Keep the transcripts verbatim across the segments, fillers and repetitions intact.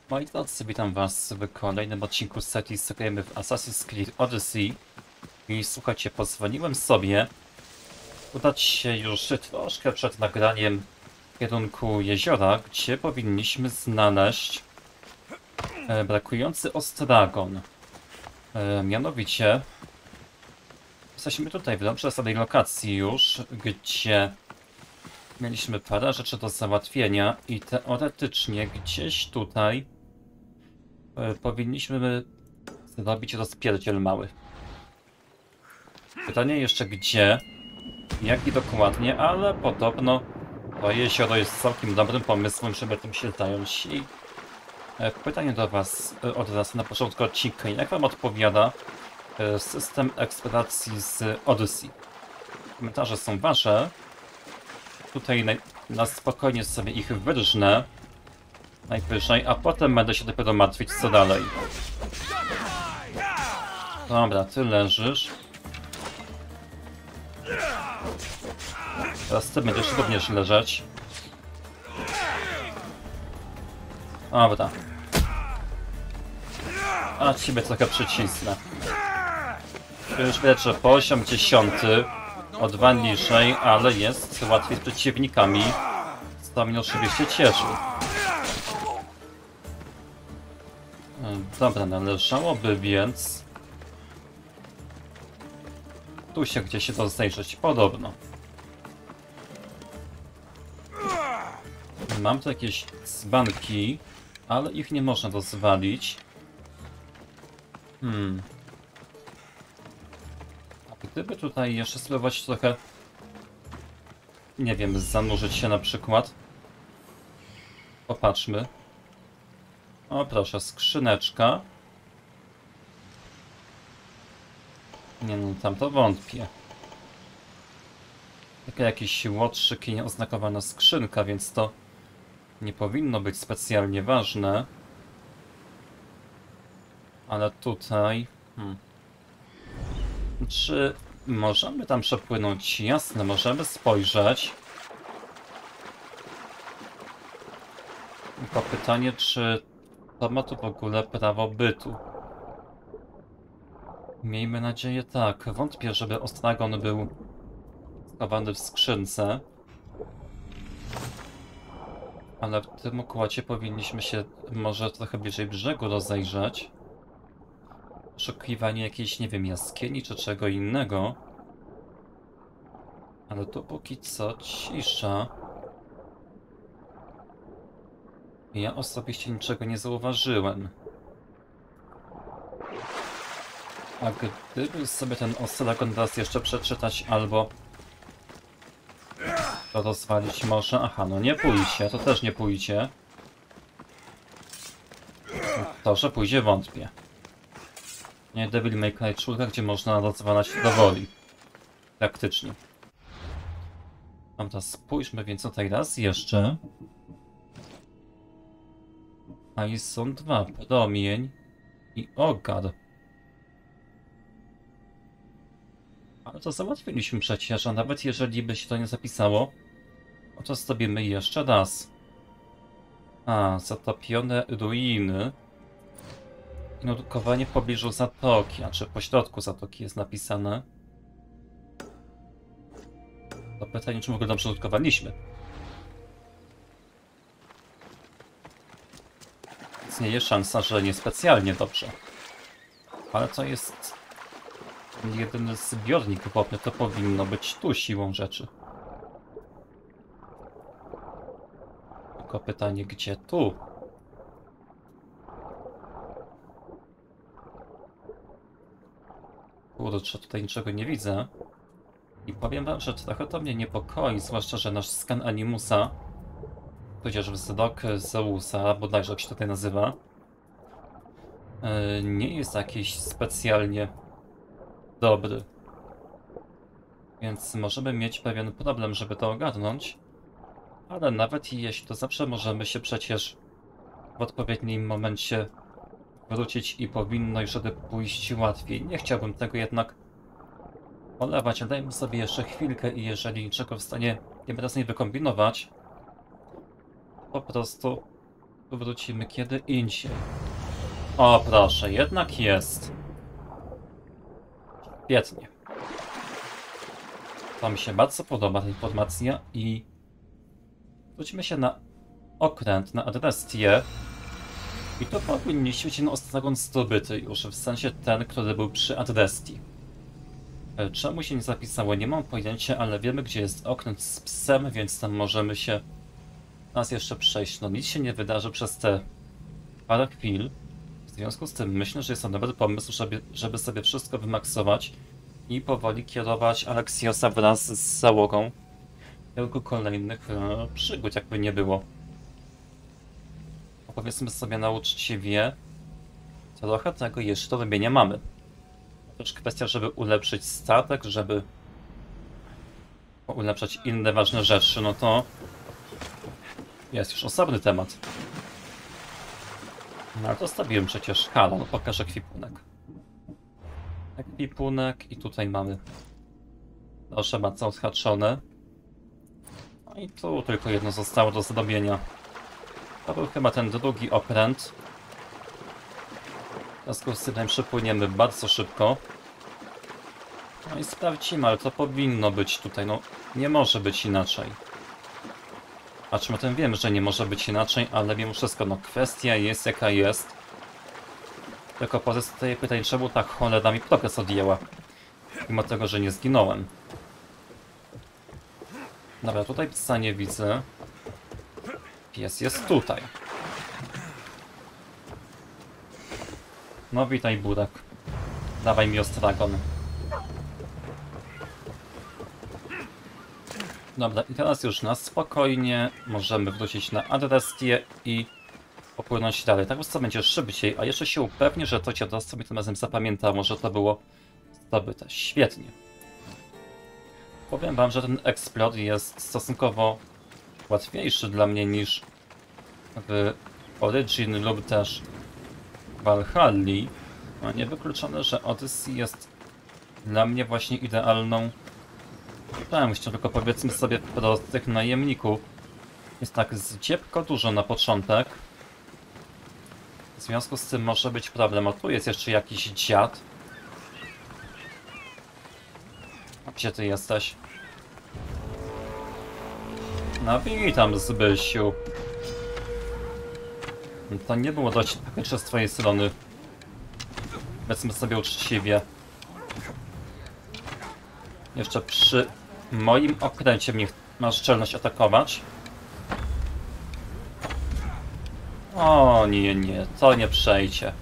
Moi drodzy, witam was w kolejnym odcinku serii Zagrajmy w Assassin's Creed Odyssey. I słuchajcie, pozwoliłem sobie udać się już troszkę przed nagraniem w kierunku jeziora, gdzie powinniśmy znaleźć e, brakujący ostragon. E, mianowicie jesteśmy tutaj w dobrze znanej lokacji już, gdzie mieliśmy parę rzeczy do załatwienia i teoretycznie gdzieś tutaj e, powinniśmy zrobić rozpierdziel mały. Pytanie jeszcze gdzie, jak i dokładnie, ale podobno to jezioro jest całkiem dobrym pomysłem, żeby tym się zająć. I e, pytanie do was e, od razu na początku odcinka. Jak wam odpowiada e, system eksploracji z Odyssey? Komentarze są wasze. Tutaj na, na spokojnie sobie ich wyrżnę najwyżej, a potem będę się dopiero martwić co dalej. Dobra, ty leżysz. Teraz ty będziesz również leżeć. Dobra. A ciebie trochę przycisnę. Już widać, że poziom dziesiąty o dwa niżej, ale jest łatwiej z przeciwnikami. Co mnie oczywiście cieszy. Dobra, należałoby więc tu się gdzieś się to zajrzeć podobno. Mam tu jakieś dzbanki, ale ich nie można rozwalić. Hmm. A gdyby tutaj jeszcze spróbować trochę, nie wiem, zanurzyć się na przykład. Popatrzmy. O proszę, skrzyneczka. Nie no, tam to wątpię. Taka jakiś łotrzyk i nieoznakowana skrzynka, więc to nie powinno być specjalnie ważne. Ale tutaj... Hmm. Czy możemy tam przepłynąć? Jasne, możemy spojrzeć. Tylko pytanie, czy to ma tu w ogóle prawo bytu? Miejmy nadzieję tak. Wątpię, żeby ostragon był schowany w skrzynce. Ale w tym układzie powinniśmy się może trochę bliżej brzegu rozejrzeć. Poszukiwanie jakiejś, nie wiem, jaskini czy czego innego. Ale tu póki co cisza. Ja osobiście niczego nie zauważyłem. A gdyby sobie ten ostragon raz jeszcze przeczytać albo to rozwalić może... Aha, no nie pójdzie, to też nie pójdzie. To, że pójdzie, wątpię. Nie, Devil May Cry cztery, gdzie można rozwalać do woli. Praktycznie. Dobra, spójrzmy więc tutaj raz jeszcze. A i są dwa. Promień i ogar. Ale to załatwiliśmy przecież, a nawet jeżeli by się to nie zapisało, no to zrobimy jeszcze raz. A, zatopione ruiny. I nurkowanie w pobliżu zatoki, a czy pośrodku zatoki jest napisane. To pytanie, czy w ogóle dobrze nurkowaliśmy. Istnieje szansa, że niespecjalnie dobrze. Ale to jest jedyny zbiornik wodny, to powinno być tu siłą rzeczy. Tylko pytanie, gdzie tu? Kurczę, tutaj niczego nie widzę. I powiem wam, że trochę to mnie niepokoi, zwłaszcza, że nasz skan Animusa, tudzież wzrok Zeusa, bodajże jak się tutaj nazywa, nie jest jakiś specjalnie dobry. Więc możemy mieć pewien problem, żeby to ogarnąć. Ale nawet jeśli, to zawsze możemy się przecież w odpowiednim momencie wrócić i powinno już wtedy pójść łatwiej. Nie chciałbym tego jednak polewać. Dajmy sobie jeszcze chwilkę i jeżeli niczego w stanie nie będę z niej wykombinować, po prostu wrócimy kiedy indziej. O proszę, jednak jest. Świetnie. To mi się bardzo podoba ta informacja i wrócimy się na okręt, na Adrestię. I to powinniśmy być na Ostragon zdobyty już, w sensie ten, który był przy Adrestii. Czemu się nie zapisało? Nie mam pojęcia, ale wiemy, gdzie jest okręt z psem, więc tam możemy się nas jeszcze przejść. No nic się nie wydarzy przez te parę chwil. W związku z tym myślę, że jest to dobry pomysł, żeby, żeby sobie wszystko wymaksować i powoli kierować Aleksiosa wraz z załogą kilku kolejnych e, przygód, jakby nie było. Powiedzmy sobie na uczciwie, trochę tego jeszcze do robienia mamy. To też kwestia, żeby ulepszyć statek, żeby ulepszać inne ważne rzeczy, no to jest już osobny temat. No ale to stawiłem przecież. Halo, no pokażę ekwipunek. Ekwipunek i tutaj mamy. Proszę bardzo, odhaczone. No i tu tylko jedno zostało do zrobienia. To był chyba ten drugi okręt. W związku z tym przypłyniemy bardzo szybko. No i sprawdzimy, ale to powinno być tutaj, no nie może być inaczej. A czym o tym wiem, że nie może być inaczej, ale mimo wszystko, no kwestia jest jaka jest. Tylko pozostaje pytanie, czemu ta cholera mi progres odjęła. Mimo tego, że nie zginąłem. Dobra, tutaj psa nie widzę. Pies jest tutaj. No witaj, Burek. Dawaj mi Ostragon. Dobra, i teraz już na spokojnie możemy wrócić na Adrestię i popłynąć dalej. Tak co będzie szybciej, a jeszcze się upewnię, że to dziadostwo mi tym razem zapamiętało, że to było zdobyte. Świetnie. Powiem wam, że ten Explode jest stosunkowo łatwiejszy dla mnie niż w Origin lub też Valhalli. No niewykluczone, że Odyssey jest dla mnie właśnie idealną częścią, tylko powiedzmy sobie wprost, tych najemników jest tak zdziepko dużo na początek. W związku z tym może być problem. O, tu jest jeszcze jakiś dziad. A gdzie ty jesteś? No witam, Zbysiu. To nie było dość takie z twojej strony. Powiedzmy sobie uczciwie. Jeszcze przy moim okręcie mnie masz czelność atakować. O nie, nie, to nie przejdzie.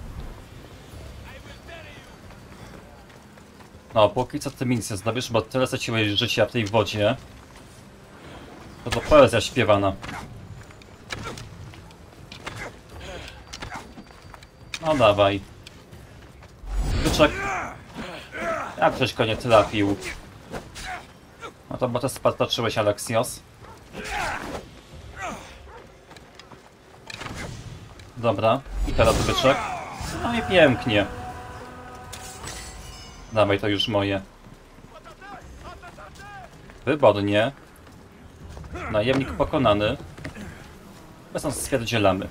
No, póki co ty mi nic nie zdobysz, bo tyle straciłeś życia w tej wodzie. To to poezja śpiewana. No dawaj. Byczek. Jak ktoś go nie trafił? No to bo to spartaczyłeś, Aleksios. Dobra, i teraz byczek. No i pięknie. Dawaj, to już moje. Wybornie. Najemnik pokonany. Bez nas stwierdzielamy.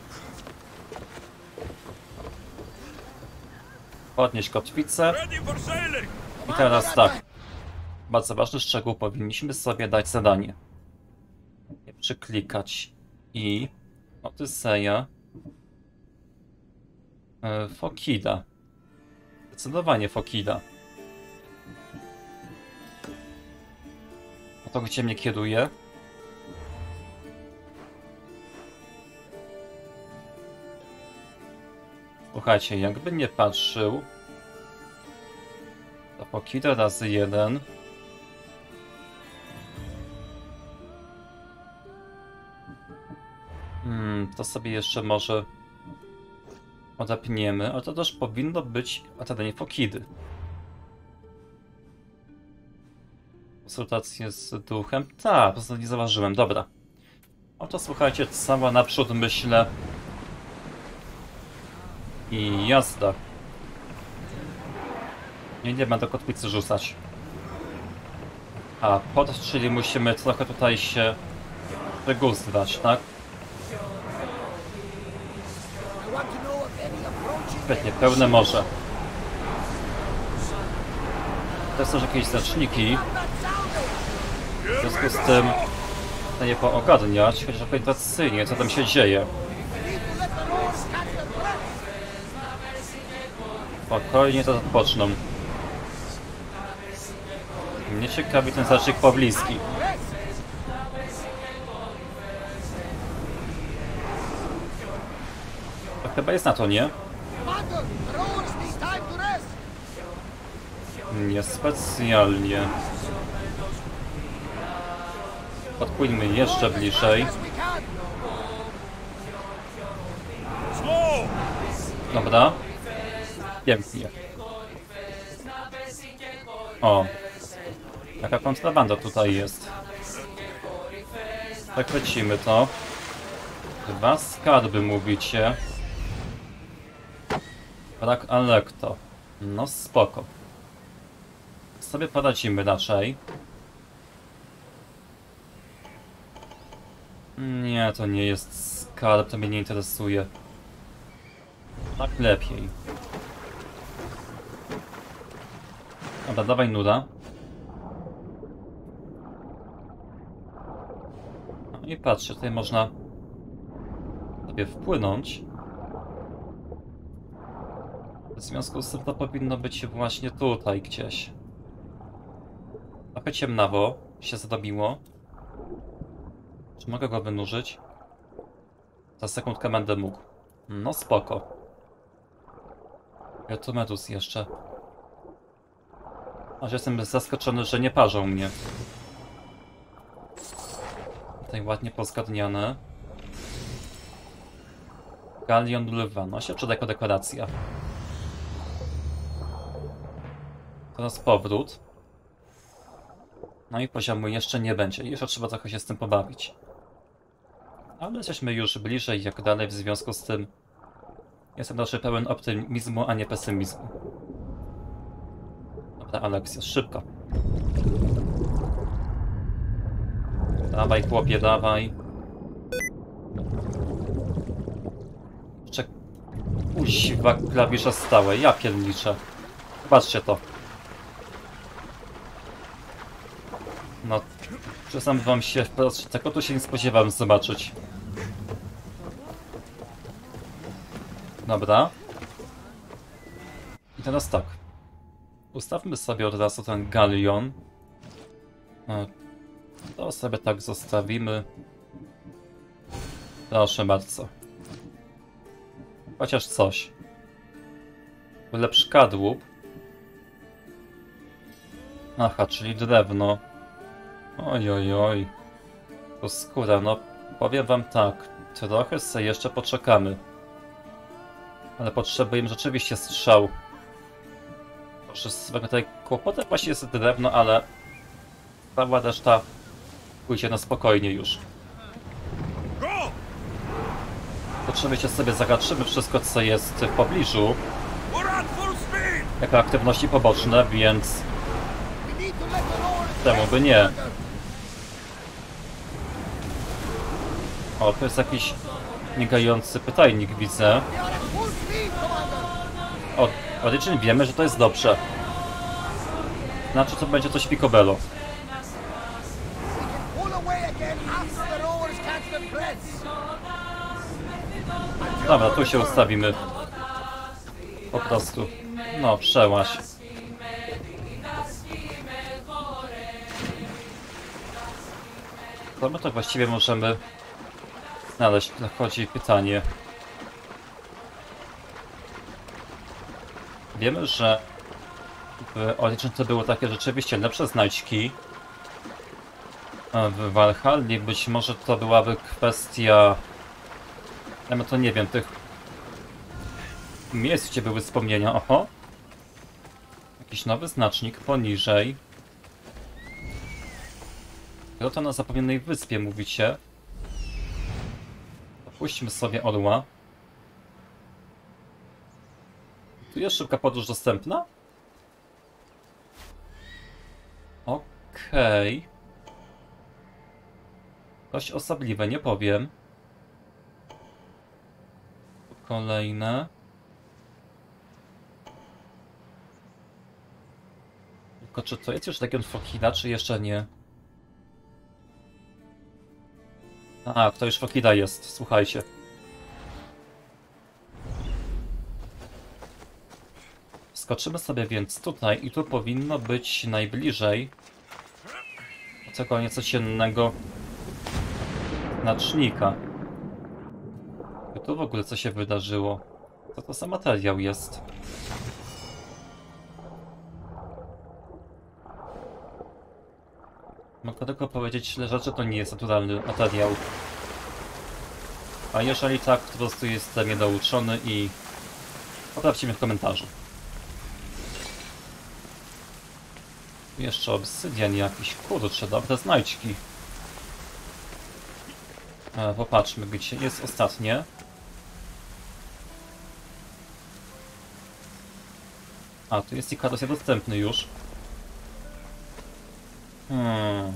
Podnieść kotwicę. I teraz tak. Bardzo ważny szczegół. Powinniśmy sobie dać zadanie. Przyklikać. I... Odyseja. E, Fokida. Zdecydowanie Fokida. A to gdzie mnie kieruje? Słuchajcie, jakby nie patrzył, to Fokida razy jeden. Hmm, to sobie jeszcze może odepniemy, ale to też powinno być atadanie Fokidy. Konsultacje z duchem? Tak, po prostu nie zauważyłem, dobra. Oto słuchajcie, cała naprzód myślę. I jazda. Nie, nie będę kotwicy rzucać. A pod, czyli musimy trochę tutaj się wyguzdrać, tak? Świetnie, pełne morze. To są jakieś znaczniki. W związku z tym chcę je poogarniać, chociaż orientacyjnie, co tam się dzieje. Spokojnie to odpoczną. Mnie ciekawi ten znacznik pobliski. To chyba jest na to, nie? Niespecjalnie. Podpłyńmy jeszcze bliżej. Dobra. Pięknie. O. Jaka kontrabanda tutaj jest. Zaklecimy to. Dwa skarby mówicie. Brak alekto. No spoko. Sobie poradzimy raczej. Nie, to nie jest skarb, to mnie nie interesuje. Tak lepiej. Dobra, dawaj nuda. No i patrzcie, tutaj można sobie wpłynąć. W związku z tym to powinno być właśnie tutaj gdzieś. Trochę ciemnawo się zrobiło. Czy mogę go wynurzyć? Za sekundkę będę mógł. No spoko. Ja tu medus jeszcze. Aż jestem zaskoczony, że nie parzą mnie. Tutaj ładnie pozgadniane. Galion Lwa. No się przyda jako dekoracja. Teraz powrót. No i poziomu jeszcze nie będzie. Jeszcze trzeba trochę się z tym pobawić. Ale jesteśmy już bliżej, jak dalej, w związku z tym jestem raczej pełen optymizmu, a nie pesymizmu. Dobra, Aleksja, szybko. Dawaj, chłopie, dawaj. Czek... Uźwa, klawisze stałe, ja pierniczę. Patrzcie to. No, przyznam wam się wprost, tego tu się nie spodziewałem zobaczyć. Dobra. I teraz tak. Ustawmy sobie od razu ten galion. To sobie tak zostawimy. Proszę bardzo. Chociaż coś. Lepszy kadłub. Aha, czyli drewno. Oj, oj, oj. To skóra, no powiem wam tak. Trochę sobie jeszcze poczekamy. Ale potrzebujemy rzeczywiście strzał. Proszę, swego tutaj kłopotem właśnie jest drewno, ale cała reszta pójdzie na spokojnie już. Oczywiście sobie zahaczymy wszystko, co jest w pobliżu. Jako aktywności poboczne, więc czemu by nie? O, to jest jakiś migający pytajnik, widzę. O, Origin wiemy, że to jest dobrze. Znaczy, to będzie coś picobello. Dobra, tu się ustawimy. Po prostu. No, przełaź. To my to właściwie możemy znaleźć, chodzi pytanie. Wiemy, że w Origin to były takie rzeczywiście lepsze znajdźki. W Valhalli być może to byłaby kwestia... Ja to nie wiem, tych miejsc, gdzie były wspomnienia. Oho. Jakiś nowy znacznik poniżej. Grota na zapomnianej wyspie, mówicie. Opuśćmy sobie orła. Tu jest szybka podróż dostępna? Okej. Okay. Dość osobliwe, nie powiem. kolejne. Tylko czy to jest już Legion Fokida, czy jeszcze nie? A, to już Fokida jest, słuchajcie. Skoczymy sobie więc tutaj i tu powinno być najbliżej tego nieco ciennego znacznika. I tu w ogóle co się wydarzyło? Co to za materiał jest? Mogę tylko powiedzieć, że to nie jest naturalny materiał. A jeżeli tak, to po prostu jestem niedouczony i poprawcie mnie w komentarzu. Jeszcze obsydian jakiś, kurczę, dobre znajdźki. E, popatrzmy, gdzie jest ostatnie. A, tu jest Ikaros niedostępny już. Hmm.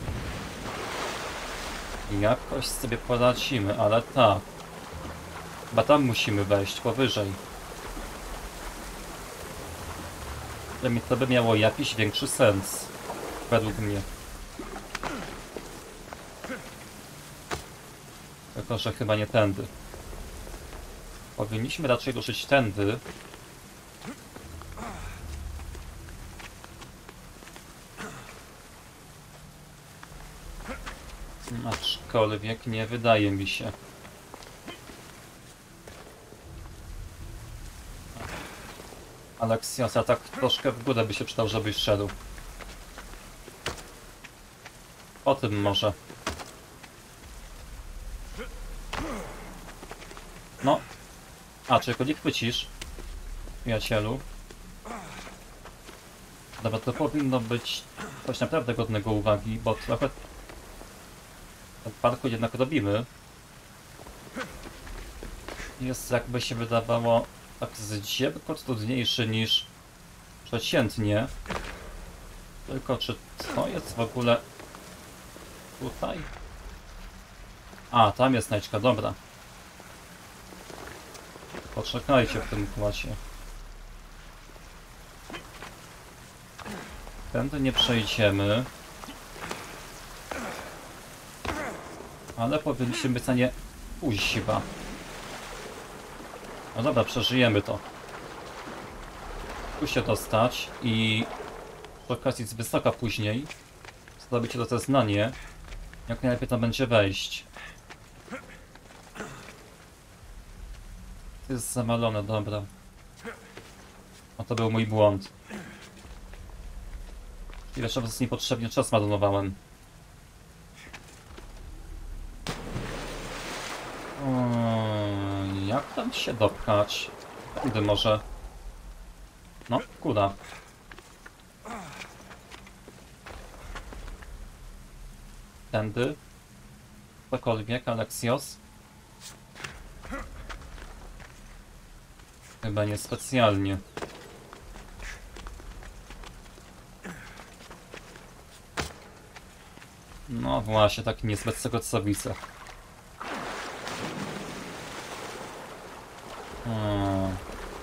Jakoś sobie poradzimy, ale tak. Chyba tam musimy wejść, powyżej. To by miało jakiś większy sens. Według mnie. Tylko, że chyba nie tędy. Powinniśmy raczej ruszyć tędy. Aczkolwiek nie wydaje mi się. Alexios, a tak troszkę w górę by się przydał, żebyś szedł. O tym może. No. A, czy go nie chwycisz, przyjacielu? Dobra, to powinno być coś naprawdę godnego uwagi, bo trochę ten parkour jednak robimy. Jest, jakby się wydawało, tak zdziebko trudniejszy niż przeciętnie. Tylko czy to jest w ogóle tutaj? A, tam jest znajdźka, dobra. Poczekajcie w tym układzie. Tędy nie przejdziemy. Ale powinniśmy być w stanie pójść chyba. No dobra, przeżyjemy to. Tu się dostać i przy okazji z wysoka później zrobić to zeznanie, jak najlepiej tam będzie wejść. To jest zamalone, dobra. O, to był mój błąd. Ile czasu niepotrzebnie czas marnowałem. O, jak tam się dopchać? Tędy może. No, kuda. Tędy. Cokolwiek, Alexios. Chyba nie specjalnie. No właśnie, tak niezbyt z tego co widzę. Hmm.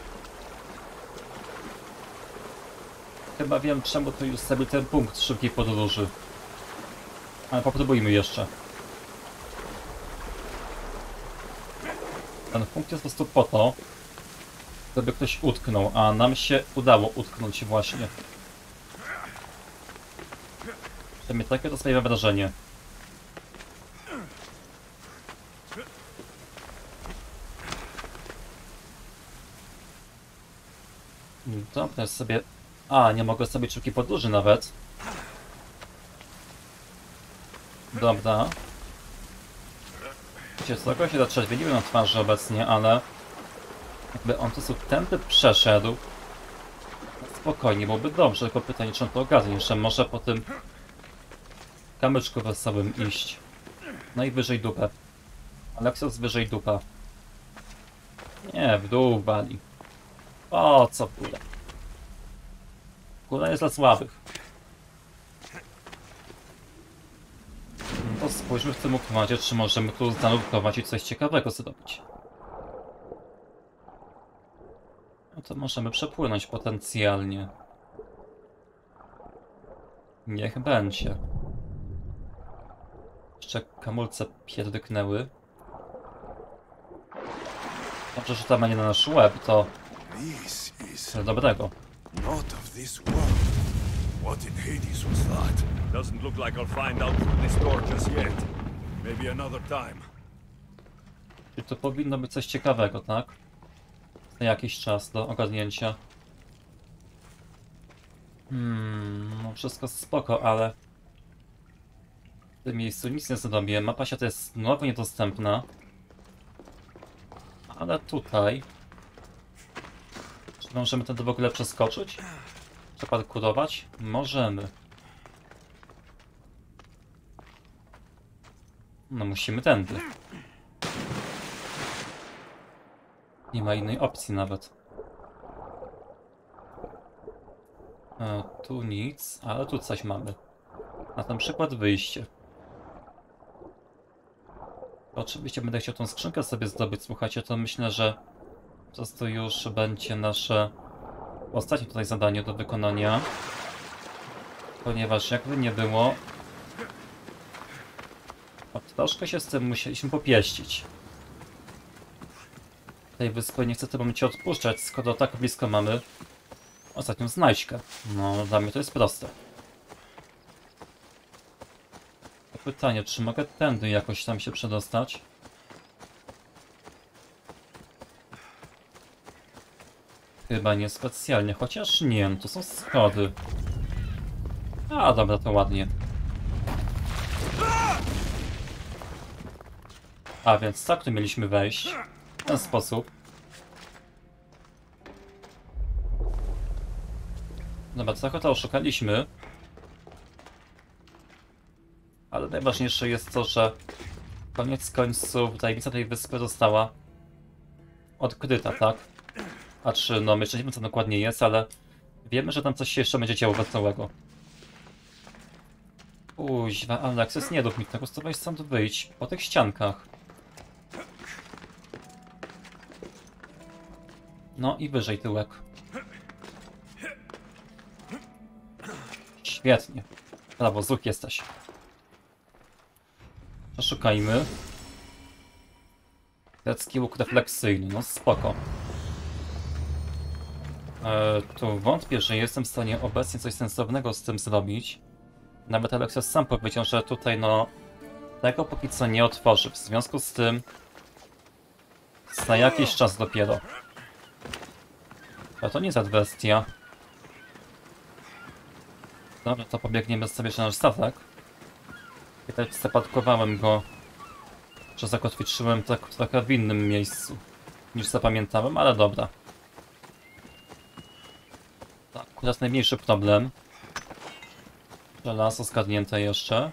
Chyba wiem, czemu to już sobie ten punkt szybkiej podróży. Ale popróbujmy jeszcze. Ten punkt jest po prostu po to, żeby ktoś utknął, a nam się udało utknąć właśnie. Przynajmniej takie to swoje wrażenie. Dobra, sobie... A, nie mogę sobie szybkiej podróży nawet. Dobra. Wiecie, z tego się zatrzeźwieliłem na twarzy obecnie, ale... Jakby on tu tędy przeszedł... Spokojnie, byłoby dobrze, tylko pytanie, czy on to ogarnie, że może po tym... kamyczku wesołym iść. Najwyżej dupę. Alexios wyżej dupa. Nie, w dół wali. O co w górę? Góra jest dla słabych. No to spójrzmy w tym układzie, czy możemy tu zanurkować i coś ciekawego zrobić. No to możemy przepłynąć potencjalnie. Niech będzie. Jeszcze kamulce pierdyknęły. Dobrze, że tam nie na nasz łeb, to coś dobrego. Not of this world. What in Hades was that? Doesn't look like I'll find out through this door just yet. Maybe another time. Czyli to powinno być coś ciekawego, tak? Na jakiś czas do ogarnięcia. Hmm, no wszystko spoko, ale w tym miejscu nic nie zrobię. Mapa świata jest znowu niedostępna. Ale tutaj... Czy możemy tędy w ogóle przeskoczyć? Przeparkurować? Możemy. No musimy tędy. Nie ma innej opcji nawet. E, tu nic, ale tu coś mamy. Na ten przykład wyjście. Oczywiście będę chciał tą skrzynkę sobie zdobyć, słuchajcie, to myślę, że po prostu już będzie nasze ostatnie tutaj zadanie do wykonania. Ponieważ jakby nie było... O, troszkę się z tym musieliśmy popieścić. Tej wyspy nie chcę w tym momencie odpuszczać, skoro tak blisko mamy ostatnią znajdźkę. No, dla mnie to jest proste. Pytanie, czy mogę tędy jakoś tam się przedostać? Chyba nie specjalnie, chociaż nie, no to są schody. A, dobra, to ładnie. A więc tak, tu mieliśmy wejść. W ten sposób. Dobra, trochę to oszukaliśmy. Ale najważniejsze jest to, że koniec końców tajemnica tej wyspy została odkryta, tak? A czy, no, my jeszcze nie wiem, co dokładnie jest, ale wiemy, że tam coś się jeszcze będzie działo wesołego. Uźwa, Alexis, nie rób mi tego, stąd stąd wyjść, po tych ściankach. No i wyżej tyłek. Świetnie. Brawo, zuch jesteś. Przeszukajmy. Grecki łuk refleksyjny, no spoko. E, tu wątpię, że jestem w stanie obecnie coś sensownego z tym zrobić. Nawet Alexios sam powiedział, że tutaj no tego póki co nie otworzy. W związku z tym za jakiś czas dopiero. A to nie za bestia. Dobra, to pobiegniemy sobie na nasz statek. I też zapadkowałem go, że zakotwiczyłem tak trochę w innym miejscu niż zapamiętałem, ale dobra. Tak, akurat najmniejszy problem. Żelazo zgadnięte jeszcze.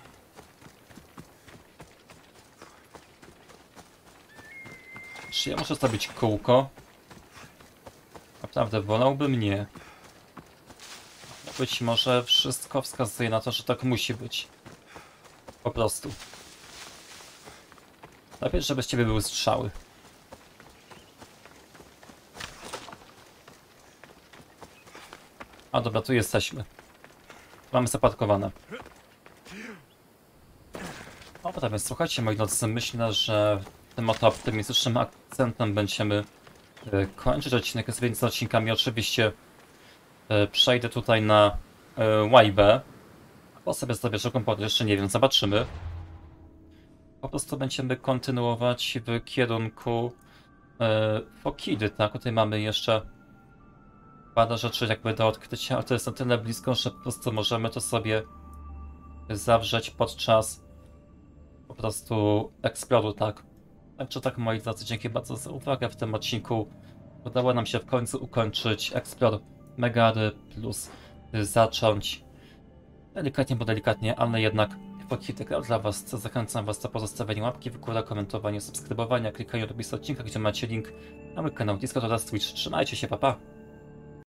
Czy ja muszę zrobić kółko? Naprawdę wolałbym nie. Być może wszystko wskazuje na to, że tak musi być. Po prostu. Lepiej, żeby z ciebie były strzały. A dobra, tu jesteśmy. Mamy zaparkowane. O, dobra, więc słuchajcie, moi drodzy, myślę, że tym oto optymistycznym akcentem będziemy y, kończyć odcinek z więcej odcinkami. Oczywiście y, przejdę tutaj na y, łajbę, bo sobie zabierzę komputer, jeszcze nie wiem, zobaczymy. Po prostu będziemy kontynuować w kierunku y, Fokidy, tak? Tutaj mamy jeszcze parę rzeczy jakby do odkrycia, ale to jest na tyle blisko, że po prostu możemy to sobie zawrzeć podczas po prostu eksploru, tak? Także tak, moi drodzy, dzięki bardzo za uwagę w tym odcinku. Udało nam się w końcu ukończyć eksplor Megary plus zacząć delikatnie, bo delikatnie, ale jednak Fokidy grał dla was. Zachęcam was do pozostawienia łapki w górę, komentowania, subskrybowania, klikania do opisu odcinka, gdzie macie link na mój kanał Discord oraz Twitch. Trzymajcie się, pa pa!